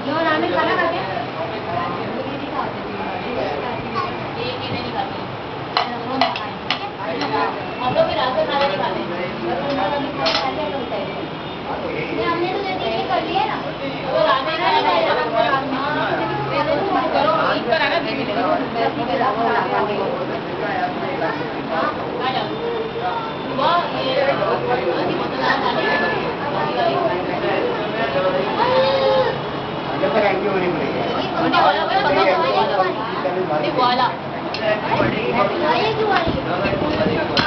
क्यों रामेन खाना खाते हैं? हम लोग भी रात को खाना नहीं खाते। हमने तो जल्दी ये कर लिया ना। तो रामेन नहीं खाएगा हमको रात में। करो एक बार आना भी मिलेगा। वाह ये वाला